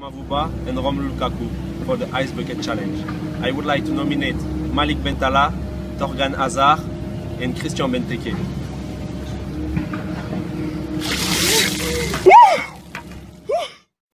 and Romelu Lukaku for the Ice Bucket Challenge. I would like to nominate Malik Bentala, Torgan Hazard, and Christian Benteke.